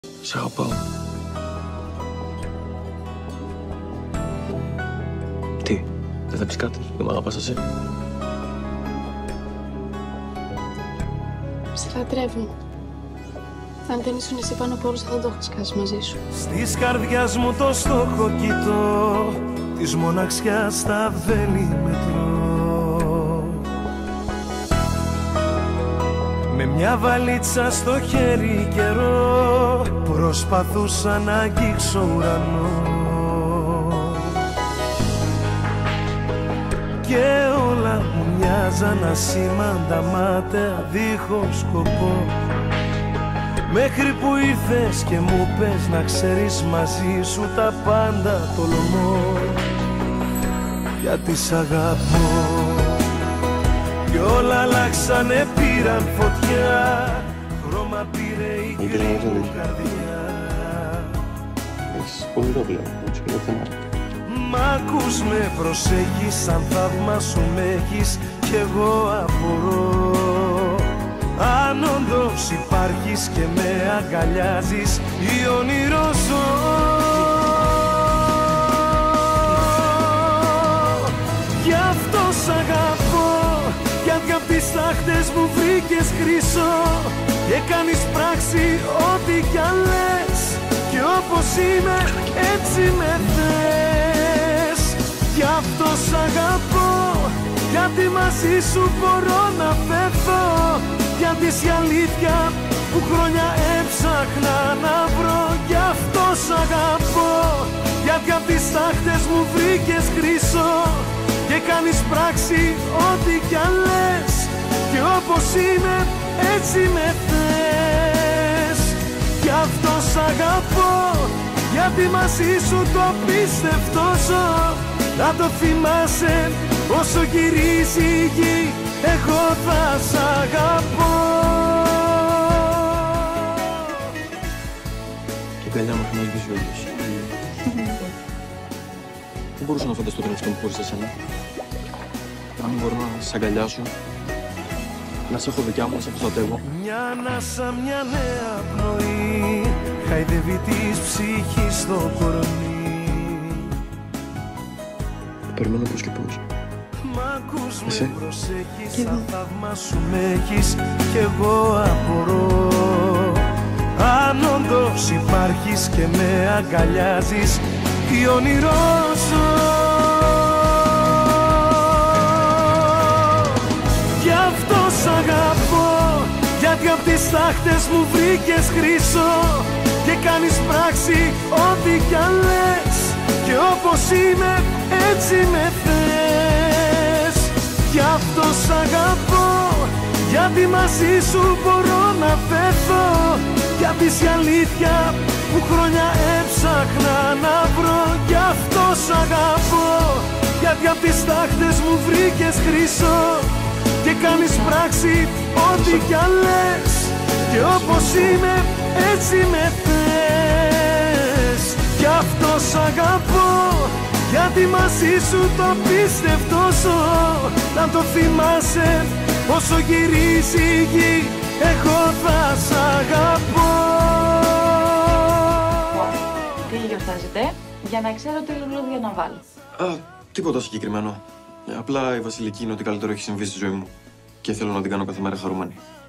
Σ' αγαπάω. Τι, δεν θα πεις κάτι, δεν μ' αγαπάς εσύ? Σε λατρεύω. Αν δεν ήσουν εσύ πάνω από όλους, θα το έχω σκάσει μαζί σου. Στις καρδιάς μου το στόχο κοιτώ, της μοναξιάς τα βέλη μετρώ. Με μια βαλίτσα στο χέρι καιρό, προσπαθούσα να αγγίξω ουρανό. Και όλα μου μοιάζαν ασήμαντα μάταια δίχως σκοπό. Μέχρι που ήρθες και μου πες να ξέρεις μαζί σου τα πάντα τολμώ. Γιατί σ' αγαπώ. Κι όλα αλλάξανε, πήραν φωτιά. Χρώμα πήρε η γκρι μου καρδιά. Έχεις πολύ το βλέπω, έτσι και το θέμα. Μ' ακούς, με προσέχεις, σαν θαύμα σου με έχεις κι εγώ απορώ. Αν όντως υπάρχεις και με αγκαλιάζεις ή όνειρο ζω. Γι' αυτό σ' αγαπώ, γιατί απ' τις τάχτες μου βρήκες χρυσό. Και κάνεις πράξη ό,τι κι αν λες, κι όπως είμαι έτσι με θες. Γι' αυτό σ' αγαπώ, γιατί μαζί σου μπορώ να φεύγω. Γιατί η αλήθεια που χρόνια έψαχνα να βρω. Γι' αυτό σ' αγαπώ, γιατί απ' τις τάχτες μου βρήκες χρυσό. Και κάνεις πράξη ό,τι κι αν λες, και όπως είμαι έτσι με θες. Γι' αυτό σ' αγαπώ, γιατί μαζί σου το πίστευτο ζω. Να το θυμάσαι όσο γυρίζει η γη, εγώ θα σ' αγαπώ. Και η αγκαλιά μου θα μας σβήσει όλους. Δεν μπορούσα να φανταστώ τον εαυτό μου χωρίς εσένα. Να μην μπορώ να σ' αγκαλιάσω, να σε έχω δικιά μου, να σε προστατεύω. Μια ανάσα, μια νέα πνοή, χαϊδεύει της ψυχής στο κορμί. Περιμένω πώς και πώς. Μ' ακούς, εσύ? με προσέχεις, σαν θαύμα σου με έχεις κι εγώ απορώ. Αν όντως υπάρχεις και με αγκαλιάζεις, τι όνειρο ζω. Γι' αυτό σ' αγαπώ, γιατί απ' τις τάχτες μου βρήκες χρυσό. Και κάνεις πράξη ό,τι κι αν λες, και όπως είμαι έτσι με θες. Γι' αυτό σ' αγαπώ, γιατί μαζί σου μπορώ να πέθω. Γιατί η αλήθεια που χρόνια έψαχνα να βρω. Γι' αυτό σ' αγαπώ, γιατί απ' τις τάχτες μου βρήκες χρυσό. Και κάνεις πράξη ό,τι κι αν λες, και όπως είμαι έτσι με θες. Γι' αυτό σ' αγαπώ, γιατί μαζί σου το πίστευτο ζω. Να το θυμάσαι όσο γυρίζει η γη, εγώ θα σ' αγαπώ. Τι γιορτάζετε, για να ξέρω τι λουλούδια να βάλω. Τίποτα συγκεκριμένο. Απλά η Βασιλική είναι ό,τι καλύτερο έχει συμβεί στη ζωή μου. Και θέλω να την κάνω κάθε μέρα χαρούμενη.